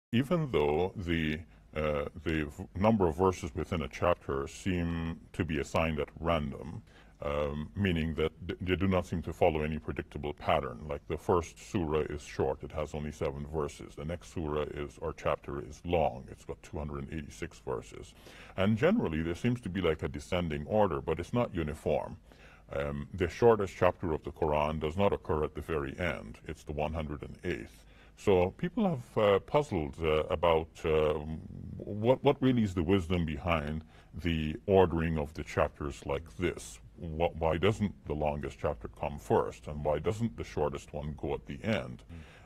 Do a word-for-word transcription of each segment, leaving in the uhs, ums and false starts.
Even though the uh, the v- number of verses within a chapter seem to be assigned at random, um, meaning that th- they do not seem to follow any predictable pattern. Like the first surah is short; it has only seven verses. The next surah is or chapter is long; it's got two hundred eighty-six verses. And generally, there seems to be like a descending order, but it's not uniform. Um, the shortest chapter of the Quran does not occur at the very end; it's the one hundred eighth. So people have uh, puzzled uh, about uh, what what really is the wisdom behind the ordering of the chapters like this. What, why doesn't the longest chapter come first, and why doesn't the shortest one go at the end?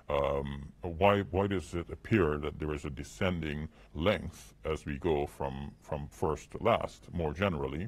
Um, why why does it appear that there is a descending length as we go from from first to last, more generally?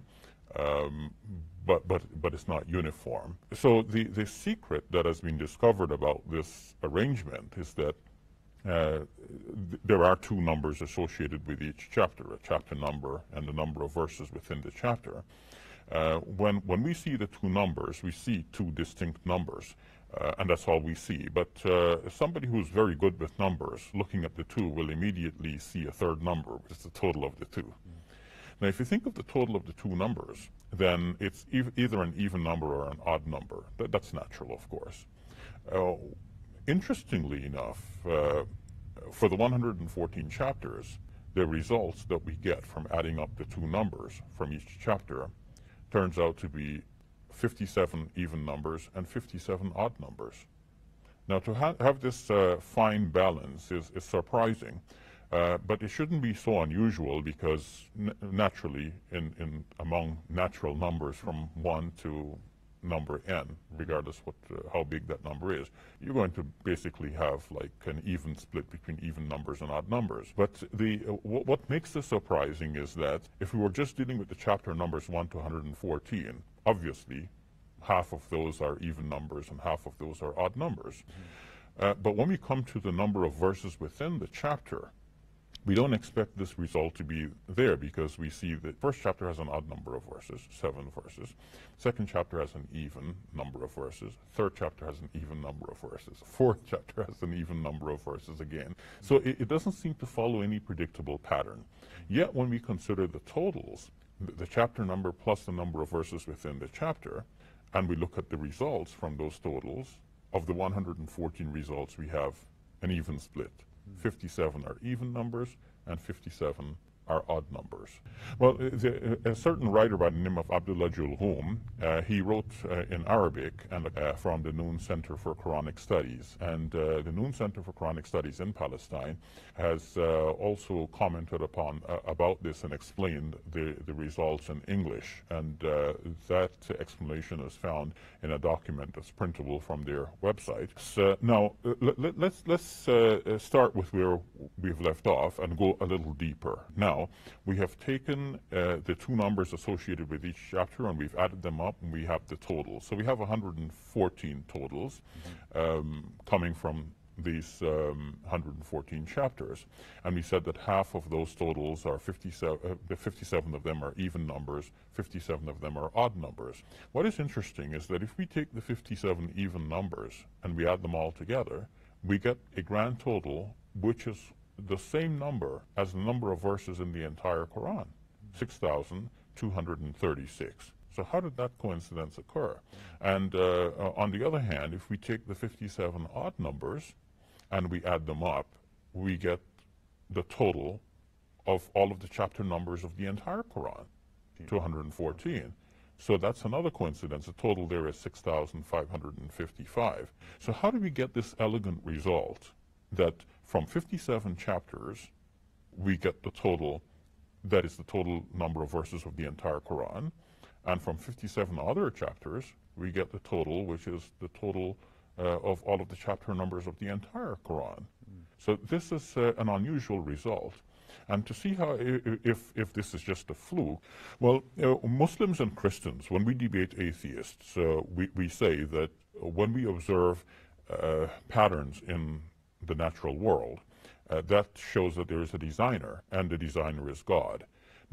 Um, but but but it's not uniform. So the the secret that has been discovered about this arrangement is that uh, th- there are two numbers associated with each chapter, a chapter number and the number of verses within the chapter. Uh, when when we see the two numbers, we see two distinct numbers, uh, and that's all we see. But uh, somebody who's very good with numbers, looking at the two, will immediately see a third number, which is the total of the two. Now, if you think of the total of the two numbers, then it's e- either an even number or an odd number. Th- that's natural, of course. Uh, interestingly enough, uh, for the one hundred fourteen chapters, the results that we get from adding up the two numbers from each chapter turns out to be fifty-seven even numbers and fifty-seven odd numbers. Now, to ha- have this uh, fine balance is, is surprising. Uh, but it shouldn't be so unusual because n- naturally, in, in among natural numbers from one to number n, regardless what uh, how big that number is, you're going to basically have like an even split between even numbers and odd numbers. But the uh, w- what makes this surprising is that if we were just dealing with the chapter numbers one to one hundred fourteen, obviously half of those are even numbers and half of those are odd numbers. Mm-hmm. Uh, but when we come to the number of verses within the chapter, we don't expect this result to be there because we see the first chapter has an odd number of verses, seven verses. Second chapter has an even number of verses. Third chapter has an even number of verses. Fourth chapter has an even number of verses again. So it, it doesn't seem to follow any predictable pattern. Yet when we consider the totals, the, the chapter number plus the number of verses within the chapter, and we look at the results from those totals, of the one hundred fourteen results we have an even split. fifty-seven are even numbers, and fifty-seven are odd numbers. Well, the, a certain writer by the name of Abdullah Julhoum, uh, he wrote uh, in Arabic and uh, from the Noon Center for Quranic Studies. And uh, the Noon Center for Quranic Studies in Palestine has uh, also commented upon uh, about this and explained the, the results in English. And uh, that explanation is found in a document that's printable from their website. So now, uh, let, let's, let's uh, start with where we've left off and go a little deeper. Now, we have taken uh, the two numbers associated with each chapter and we've added them up and we have the total. So we have one hundred fourteen totals mm-hmm. um, coming from these um, one hundred fourteen chapters. And we said that half of those totals are fifty-seven, uh, the fifty-seven of them are even numbers, fifty-seven of them are odd numbers. What is interesting is that if we take the fifty-seven even numbers and we add them all together, we get a grand total which is the same number as the number of verses in the entire Quran, six thousand two hundred thirty-six. So how did that coincidence occur? And uh, on the other hand, if we take the fifty-seven odd numbers and we add them up, we get the total of all of the chapter numbers of the entire Quran, two hundred fourteen. So that's another coincidence. The total there is six thousand five hundred fifty-five. So how do we get this elegant result that from fifty-seven chapters, we get the total, that is the total number of verses of the entire Quran, and from fifty-seven other chapters, we get the total, which is the total uh, of all of the chapter numbers of the entire Quran. Mm. So this is uh, an unusual result. And to see how, if, if this is just a fluke, well, uh, Muslims and Christians, when we debate atheists, uh, we, we say that when we observe uh, patterns in the natural world, uh, that shows that there is a designer, and the designer is God.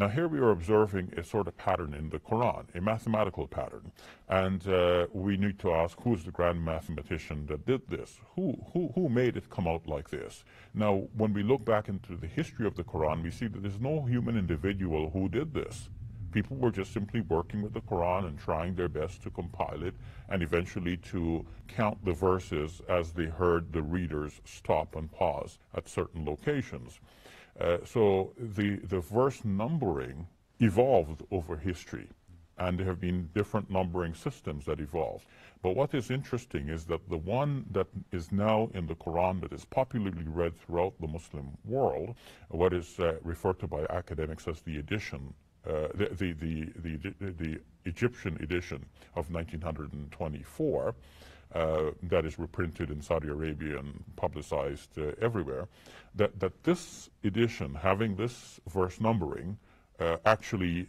Now here we are observing a sort of pattern in the Quran, a mathematical pattern. And uh, we need to ask, who's the grand mathematician that did this? Who, who, who made it come out like this? Now, when we look back into the history of the Quran, we see that there's no human individual who did this. People were just simply working with the Quran and trying their best to compile it and eventually to count the verses as they heard the readers stop and pause at certain locations. Uh, so the, the verse numbering evolved over history, and there have been different numbering systems that evolved. But what is interesting is that the one that is now in the Quran that is popularly read throughout the Muslim world, what is uh, referred to by academics as the edition, uh, the, the, the, the, the Egyptian edition of nineteen twenty-four, Uh, that is reprinted in Saudi Arabia and publicized uh, everywhere, that, that this edition, having this verse numbering, uh, actually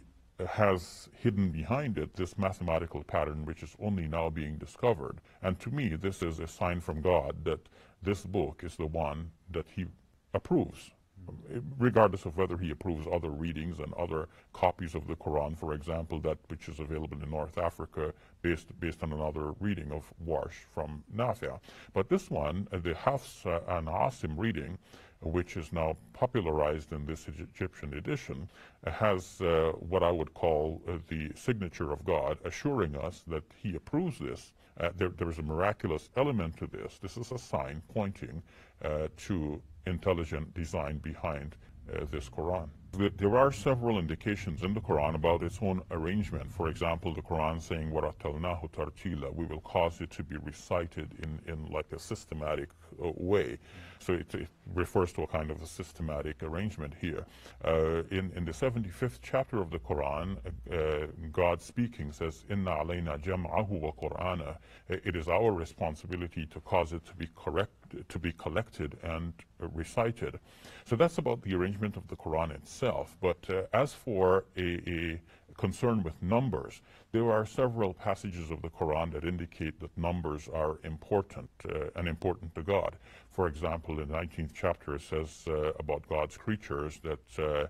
has hidden behind it this mathematical pattern which is only now being discovered. And to me, this is a sign from God that this book is the one that he approves, regardless of whether he approves other readings and other copies of the Quran, for example, that which is available in North Africa based based on another reading of Warsh from Nafi'. But this one, uh, the Hafs uh, and Asim reading, which is now popularized in this Egyptian edition, uh, has uh, what I would call uh, the signature of God, assuring us that he approves this. Uh, there, there is a miraculous element to this. This is a sign pointing uh, to intelligent design behind uh, this Quran. There are several indications in the Quran about its own arrangement. For example, the Quran saying, وَرَتَّلْنَاهُ تَرْتِيلًا, we will cause it to be recited in, in like a systematic uh, way. So it, it refers to a kind of a systematic arrangement here. Uh, in, in the seventy-fifth chapter of the Quran, uh, God speaking says, إِنَّا عَلَيْنَا جَمْعَهُ وَقُرْآنَهُ. It is our responsibility to cause it to be correct, to be collected and uh, recited. So that's about the arrangement of the Quran itself. But uh, as for a, a concern with numbers, there are several passages of the Quran that indicate that numbers are important uh, and important to God. For example, in the nineteenth chapter, it says uh, about God's creatures that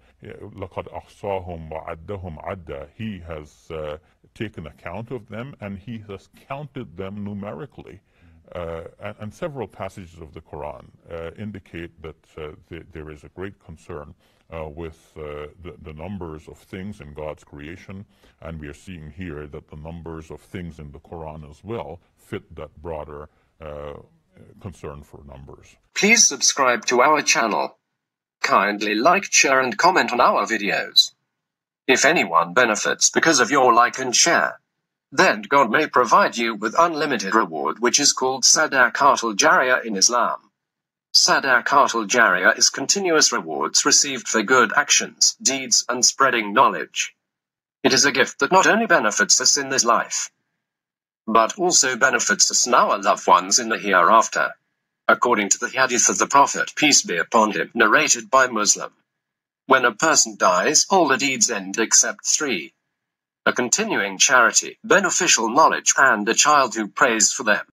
لَقَدْ أَحْصَاهُمْ وَعَدَّهُمْ عَدًّا. He has uh, taken account of them and he has counted them numerically. Uh, and, and several passages of the Quran uh, indicate that uh, th there is a great concern uh, with uh, the, the numbers of things in God's creation, and we are seeing here that the numbers of things in the Quran as well fit that broader uh, concern for numbers. Please subscribe to our channel. Kindly like, share and comment on our videos. If anyone benefits because of your like and share, then God may provide you with unlimited reward, which is called Sadaqatul Jariyah in Islam. Sadaqatul Jariyah is continuous rewards received for good actions, deeds, and spreading knowledge. It is a gift that not only benefits us in this life, but also benefits us and our loved ones in the hereafter. According to the hadith of the Prophet, peace be upon him, narrated by Muslim, when a person dies, all the deeds end except three: a continuing charity, beneficial knowledge, and a child who prays for them.